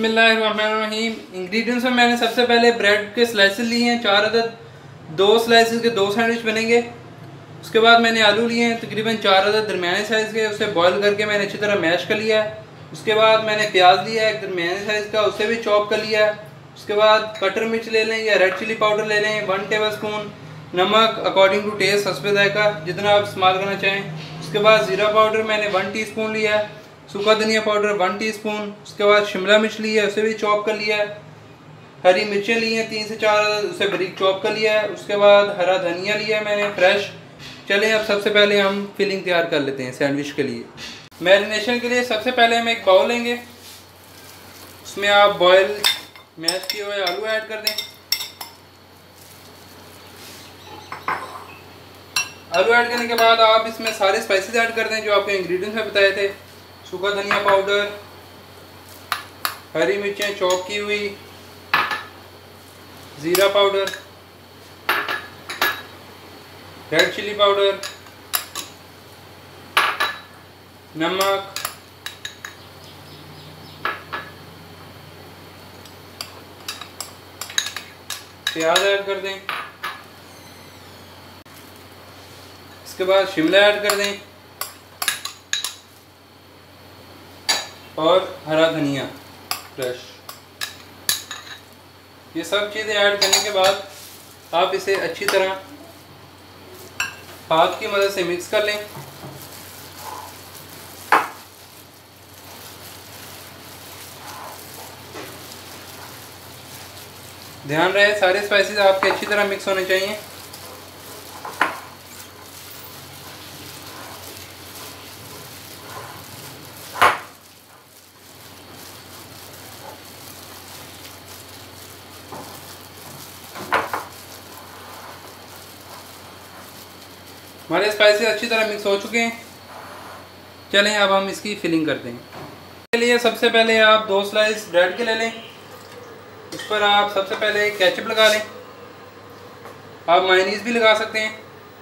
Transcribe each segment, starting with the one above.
बिस्मिल्लाहिर्रहमानिर्रहीम। इंग्रेडिएंट्स में मैंने सबसे पहले ब्रेड के स्लाइसेस लिए हैं 4 अदद, 2 स्लाइसेस के 2 सैंडविच बनेंगे। उसके बाद मैंने आलू लिए हैं तकरीबन 4 अदद दरमियाने साइज़ के, उसे बॉईल करके मैंने अच्छी तरह मैश कर लिया है। उसके बाद मैंने प्याज लिया है एक दरमियाने साइज़ का, उसे भी चॉप कर लिया है। उसके बाद कटर मिर्च ले लें या रेड चिली पाउडर ले लें, 1 टेबल स्पून नमक अकॉर्डिंग टू टेस्ट, हस्बे जायका जितना आप इस्तेमाल करना चाहें। उसके बाद ज़ीरा पाउडर मैंने 1 टीस्पून लिया है, सूखा धनिया पाउडर 1 टीस्पून। उसके बाद शिमला मिर्च ली है, उसे भी चॉप कर लिया है। हरी मिर्चें ली हैं 3 से 4, उसे बारीक चॉप कर लिया है। उसके बाद हरा धनिया लिया है मैंने फ्रेश। चलें अब सबसे पहले हम फिलिंग तैयार कर लेते हैं सैंडविच के लिए। मैरिनेशन के लिए सबसे पहले हम एक बाउल लेंगे, उसमें आप बॉयल मैश किए हुए आलू ऐड कर दें। आलू ऐड करने के बाद आप इसमें सारे स्पाइसेस ऐड कर दें जो आपके इंग्रेडिएंट्स में बताए थे। सूखा धनिया पाउडर, हरी मिर्चें चॉप की हुई, ज़ीरा पाउडर, रेड चिली पाउडर, नमक, प्याज ऐड कर दें। इसके बाद शिमला ऐड कर दें और हरा धनिया फ्रेश। ये सब चीज़ें ऐड करने के बाद आप इसे अच्छी तरह हाथ की मदद से मिक्स कर लें। ध्यान रहे सारे स्पाइसेस आपके अच्छी तरह मिक्स होने चाहिए। हमारे स्पाइसेस अच्छी तरह मिक्स हो चुके हैं। चलें अब हम इसकी फिलिंग करते हैं। इसके लिए सबसे पहले आप 2 स्लाइस ब्रेड के ले लें, उस पर आप सबसे पहले केचप लगा लें। आप मायोनीज भी लगा सकते हैं।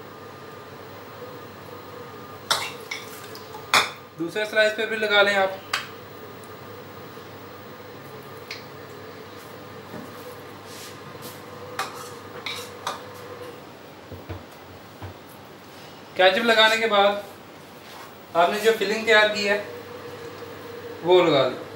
दूसरे स्लाइस पे भी लगा लें आप। केचप लगाने के बाद आपने जो फिलिंग तैयार की है वो लगा लें।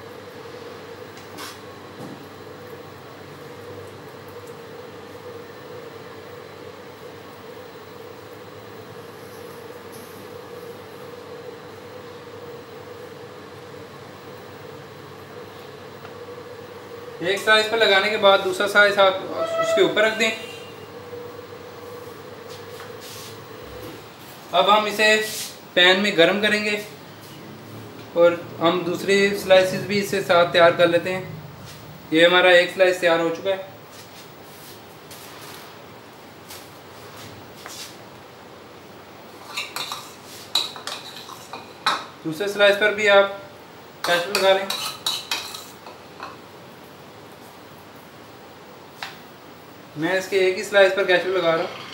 एक स्लाइस पर लगाने के बाद दूसरा स्लाइस आप उसके ऊपर रख दें। अब हम इसे पैन में गरम करेंगे और हम दूसरी स्लाइसेस भी इससे साथ तैयार कर लेते हैं। ये हमारा एक स्लाइस तैयार हो चुका है। दूसरे स्लाइस पर भी आप केचप लगा लें। मैं इसके एक ही स्लाइस पर केचप लगा रहा हूँ।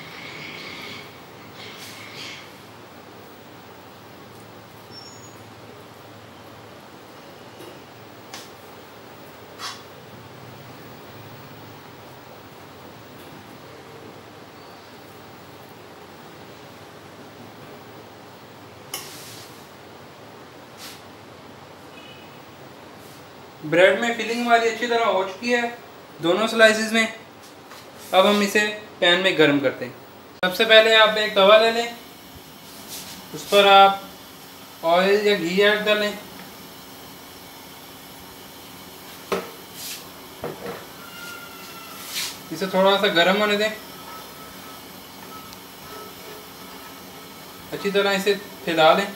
ब्रेड में फिलिंग हमारी अच्छी तरह हो चुकी है दोनों स्लाइसेस में। अब हम इसे पैन में गर्म करते हैं। सबसे पहले आप एक तवा ले लें, उस पर आप ऑयल या घी ऐड कर लें। इसे थोड़ा सा गर्म होने दें। अच्छी तरह इसे फैला लें।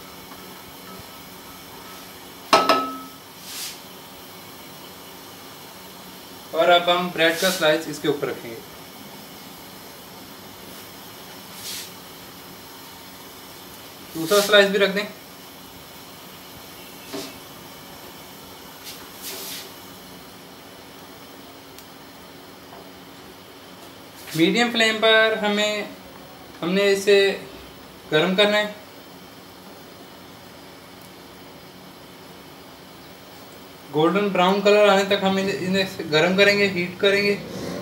और अब हम ब्रेड का स्लाइस इसके ऊपर रखेंगे। दूसरा स्लाइस भी रख दें। मीडियम फ्लेम पर हमने इसे गर्म करना है। गोल्डन ब्राउन कलर आने तक हम इन्हें गर्म करेंगे, हीट करेंगे।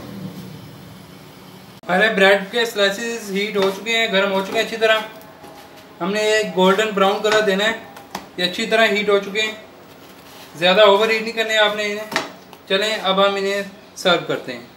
हमारे ब्रेड के स्लाइसेस हीट हो चुके हैं, गर्म हो चुके हैं अच्छी तरह। हमने ये गोल्डन ब्राउन कलर देना है। ये अच्छी तरह हीट हो चुके हैं, ज़्यादा ओवर हीट नहीं करने आपने इन्हें। चलें अब हम इन्हें सर्व करते हैं।